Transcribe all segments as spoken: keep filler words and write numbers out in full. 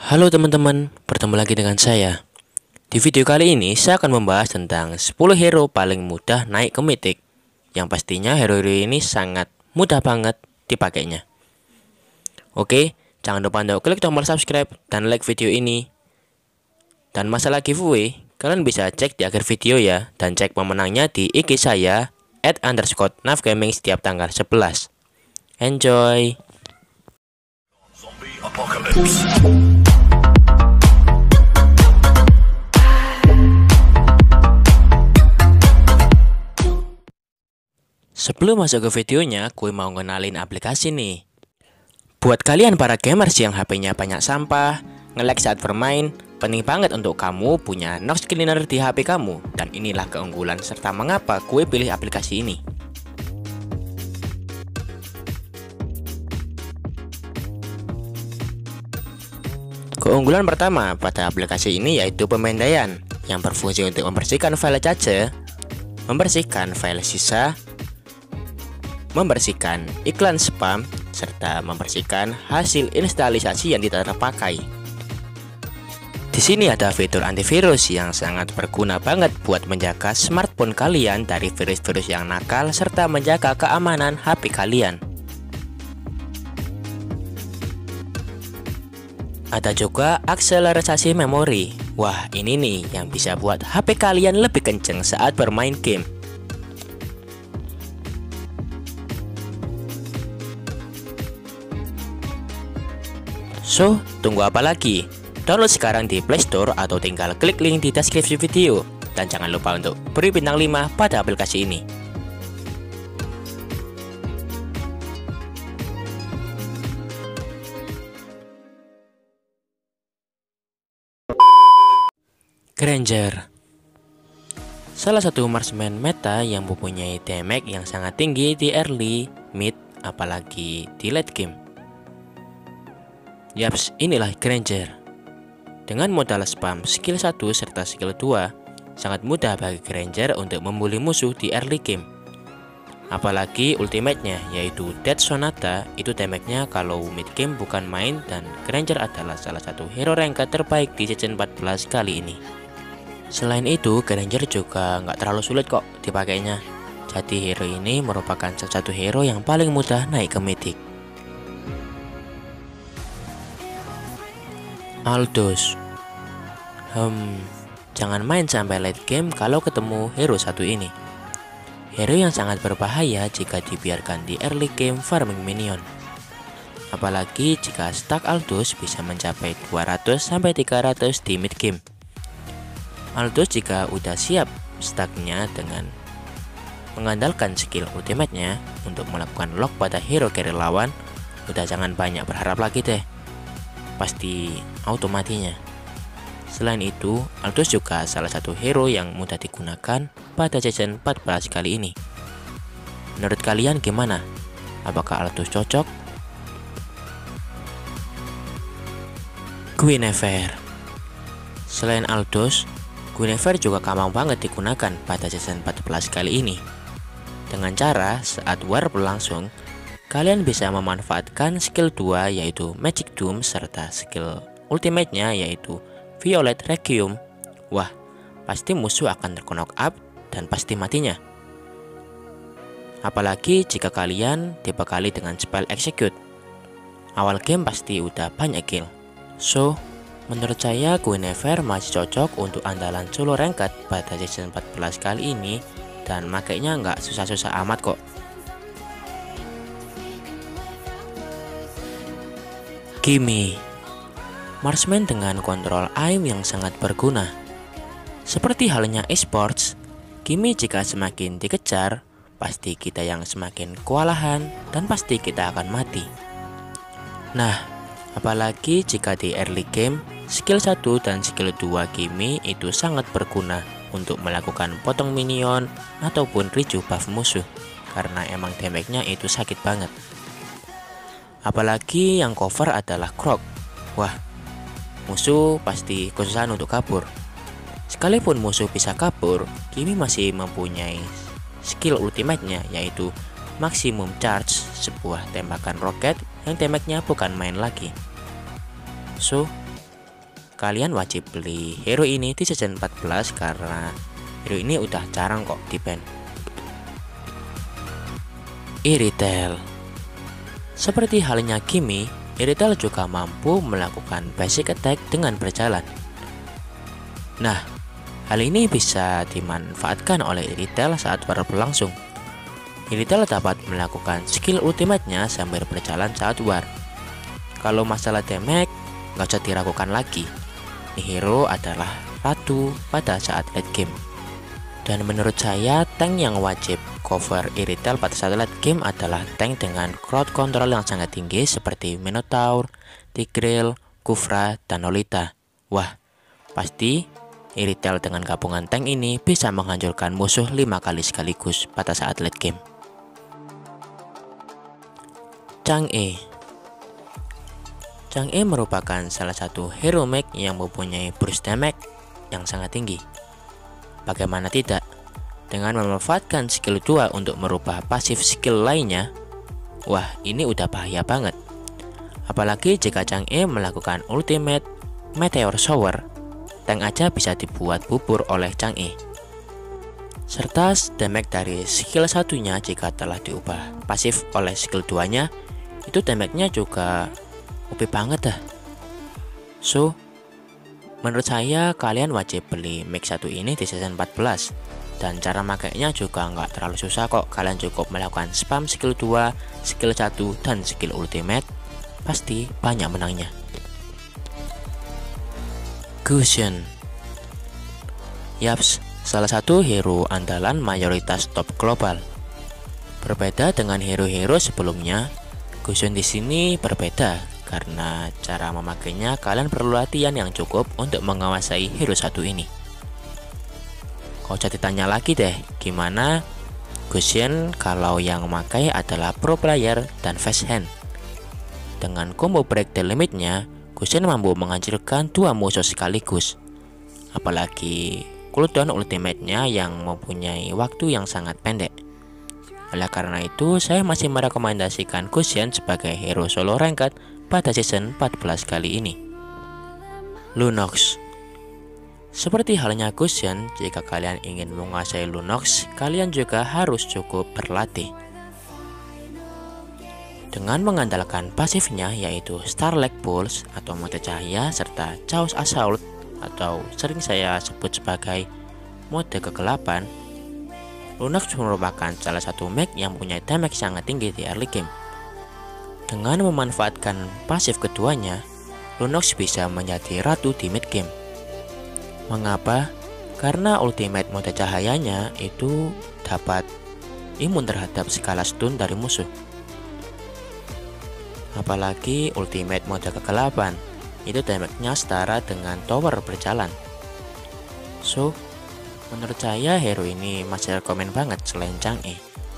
Halo teman-teman, bertemu lagi dengan saya. Di video kali ini saya akan membahas tentang sepuluh hero paling mudah naik ke Mythic. Yang pastinya hero-hero ini sangat mudah banget dipakainya. Oke, jangan lupa untuk klik tombol subscribe dan like video ini. Dan masalah giveaway, kalian bisa cek di akhir video ya. Dan cek pemenangnya di I G saya at underscore navgaming setiap tanggal sebelas. Enjoy! Sebelum masuk ke videonya, gue mau ngenalin aplikasi nih. Buat kalian para gamers yang H P-nya banyak sampah, nge-lag saat bermain, penting banget untuk kamu punya Nox Cleaner di H P kamu. Dan inilah keunggulan serta mengapa gue pilih aplikasi ini. Keunggulan pertama pada aplikasi ini yaitu pemindaian, yang berfungsi untuk membersihkan file cache, membersihkan file sisa, membersihkan iklan spam, serta membersihkan hasil instalisasi yang tidak terpakai. Di sini ada fitur antivirus yang sangat berguna banget buat menjaga smartphone kalian dari virus-virus yang nakal serta menjaga keamanan H P kalian. Ada juga akselerasi memori. Wah, ini nih yang bisa buat H P kalian lebih kenceng saat bermain game. So, tunggu apa lagi? Download sekarang di Play Store atau tinggal klik link di deskripsi video. Dan jangan lupa untuk beri bintang lima pada aplikasi ini. Granger, salah satu marksman meta yang mempunyai damage yang sangat tinggi di early, mid, apalagi di late game. Yaps, inilah Granger. Dengan modal spam skill satu serta skill dua, sangat mudah bagi Granger untuk membuli musuh di early game. Apalagi ultimate-nya yaitu Death Sonata, itu damage-nya kalau mid game bukan main, dan Granger adalah salah satu hero ranked terbaik di season empat belas kali ini. Selain itu, Granger juga nggak terlalu sulit kok dipakainya. Jadi hero ini merupakan salah satu hero yang paling mudah naik ke Mythic. Aldous. Hmm, jangan main sampai late game kalau ketemu hero satu ini. Hero yang sangat berbahaya jika dibiarkan di early game farming minion. Apalagi jika stack Aldous bisa mencapai dua ratus sampai tiga ratus di mid game. Aldous jika udah siap stacknya dengan mengandalkan skill ultimate-nya untuk melakukan lock pada hero carry lawan, udah jangan banyak berharap lagi deh. Pasti auto matinya. Selain itu, Aldous juga salah satu hero yang mudah digunakan pada season empat belas kali ini. Menurut kalian gimana? Apakah Aldous cocok? Guinevere. Selain Aldous, Guinevere juga gampang banget digunakan pada season empat belas kali ini. Dengan cara saat war berlangsung, kalian bisa memanfaatkan skill dua yaitu Magic Doom serta skill ultimate-nya yaitu Violet Requiem. Wah, pasti musuh akan terknock up dan pasti matinya. Apalagi jika kalian dibekali dengan spell execute. Awal game pasti udah banyak kill. So, menurut saya Guinevere masih cocok untuk andalan solo ranked pada season empat belas kali ini, dan makainya nggak susah-susah amat kok. Kimi, marksman dengan kontrol aim yang sangat berguna. Seperti halnya esports, Kimi jika semakin dikejar, pasti kita yang semakin kewalahan dan pasti kita akan mati. Nah, apalagi jika di early game, skill satu dan skill dua Kimi itu sangat berguna untuk melakukan potong minion ataupun reju buff musuh, karena emang damage-nya itu sakit banget. Apalagi yang cover adalah Croc. Wah, musuh pasti kesusahan untuk kabur. Sekalipun musuh bisa kabur, Kimi masih mempunyai skill ultimate-nya yaitu Maximum Charge, sebuah tembakan roket yang damage-nya bukan main lagi. So, kalian wajib beli hero ini di season empat belas karena hero ini udah jarang kok di ban. Irithel. Seperti halnya Kimi, Irithel juga mampu melakukan basic attack dengan berjalan. Nah, hal ini bisa dimanfaatkan oleh Irithel saat war berlangsung. Irithel dapat melakukan skill ultimate-nya sambil berjalan saat war. Kalau masalah damage, nggak usah diragukan lagi. Ini hero adalah ratu pada saat late game. Dan menurut saya, tank yang wajib cover Irithel pada saat late game adalah tank dengan crowd control yang sangat tinggi seperti Minotaur, Tigreal, Khufra, dan Lolita. Wah, pasti Irithel dengan gabungan tank ini bisa menghancurkan musuh lima kali sekaligus pada saat late game. Chang'e. Chang'e merupakan salah satu hero mech yang mempunyai burst damage yang sangat tinggi. Bagaimana tidak, dengan memanfaatkan skill dua untuk merubah pasif skill lainnya, wah ini udah bahaya banget. Apalagi jika Chang'e melakukan ultimate Meteor Shower, tank aja bisa dibuat bubur oleh Chang'e. Serta damage dari skill satunya jika telah diubah pasif oleh skill duanya, itu damage-nya juga O P banget dah. So, menurut saya kalian wajib beli mech satu ini di season empat belas. Dan cara makainya juga nggak terlalu susah kok. Kalian cukup melakukan spam skill dua, skill satu, dan skill ultimate. Pasti banyak menangnya. Gusion. Yaps, salah satu hero andalan mayoritas top global. Berbeda dengan hero-hero sebelumnya, Gusion di sini berbeda. Karena cara memakainya kalian perlu latihan yang cukup untuk menguasai hero satu ini. Kau jadi tanya lagi deh, gimana Gusion kalau yang memakai adalah pro player dan fast hand. Dengan combo break the limitnya, Gusion mampu menghancurkan dua musuh sekaligus. Apalagi cooldown ultimate-nya yang mempunyai waktu yang sangat pendek. Oleh karena itu, saya masih merekomendasikan Gusion sebagai hero solo ranked pada season empat belas kali ini. Lunox. Seperti halnya Gusion, jika kalian ingin menguasai Lunox, kalian juga harus cukup berlatih. Dengan mengandalkan pasifnya yaitu Starlight Pulse atau mode cahaya serta Chaos Assault atau sering saya sebut sebagai mode kegelapan, Lunox merupakan salah satu mech yang punya damage sangat tinggi di early game. Dengan memanfaatkan pasif keduanya, Lunox bisa menjadi ratu di mid game. Mengapa? Karena ultimate mode cahayanya itu dapat imun terhadap skala stun dari musuh. Apalagi ultimate mode kegelapan, itu damage-nya setara dengan tower berjalan. So, menurut saya hero ini masih rekomen banget selain Chang'e.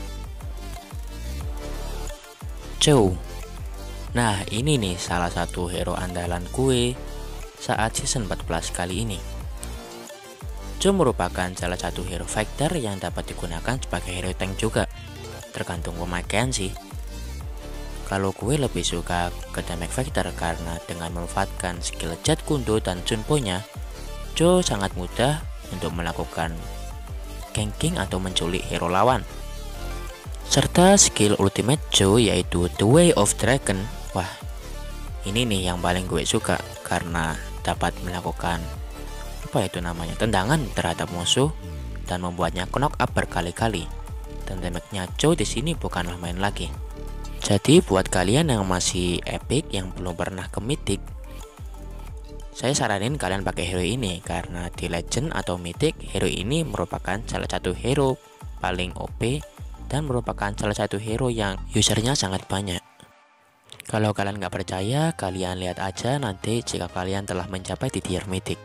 Chou. Nah, ini nih salah satu hero andalan gue saat season empat belas kali ini. Chou merupakan salah satu hero fighter yang dapat digunakan sebagai hero tank juga. Tergantung pemakaian sih. Kalau gue lebih suka ke damage fighter karena dengan memanfaatkan skill Jet Kundo dan Chunpo-nya, Chou sangat mudah untuk melakukan ganking atau menculik hero lawan. Serta skill ultimate Chou yaitu The Way of Dragon. Wah, ini nih yang paling gue suka karena dapat melakukan apa itu namanya tendangan terhadap musuh dan membuatnya knock up berkali-kali. Dan damage-nya Chou di sini bukanlah main lagi. Jadi buat kalian yang masih epic yang belum pernah ke mythic, saya saranin kalian pakai hero ini karena di legend atau mythic hero ini merupakan salah satu hero paling O P dan merupakan salah satu hero yang usernya sangat banyak. Kalau kalian nggak percaya, kalian lihat aja nanti jika kalian telah mencapai di tier mythic.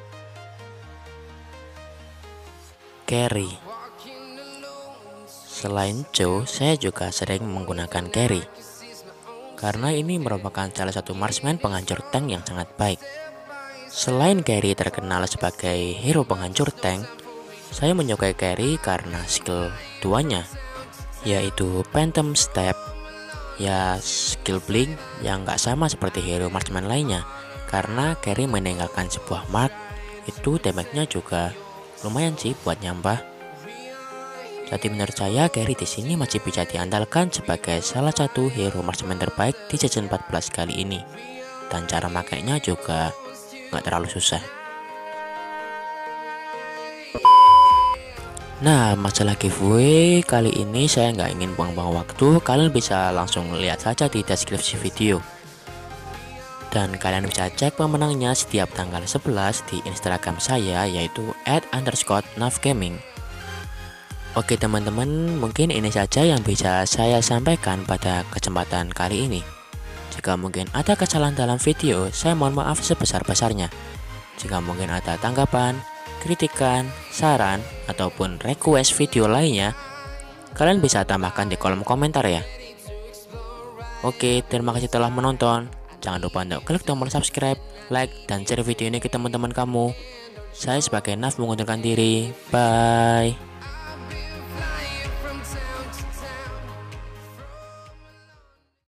Carry. Selain Chou, saya juga sering menggunakan Carry karena ini merupakan salah satu marksman penghancur tank yang sangat baik. Selain Carry terkenal sebagai hero penghancur tank, saya menyukai Carry karena skill duanya yaitu Phantom Step, ya skill blink yang gak sama seperti hero marksman lainnya Karena carry meninggalkan sebuah mark, itu damage-nya juga lumayan sih buat nyampah. Jadi menurut saya carry di sini masih bisa diandalkan sebagai salah satu hero marksman terbaik di season empat belas kali ini. Dan cara makainya juga nggak terlalu susah. Nah, masalah giveaway kali ini saya nggak ingin buang-buang waktu. Kalian bisa langsung lihat saja di deskripsi video. Dan kalian bisa cek pemenangnya setiap tanggal sebelas di Instagram saya, yaitu at underscore navgaming. Oke teman-teman, mungkin ini saja yang bisa saya sampaikan pada kesempatan kali ini. Jika mungkin ada kesalahan dalam video, saya mohon maaf sebesar-besarnya. Jika mungkin ada tanggapan, kritikan, saran, ataupun request video lainnya, kalian bisa tambahkan di kolom komentar ya. Oke, terima kasih telah menonton. Jangan lupa untuk klik tombol subscribe, like, dan share video ini ke teman-teman kamu. Saya sebagai Nav mengundurkan diri. Bye.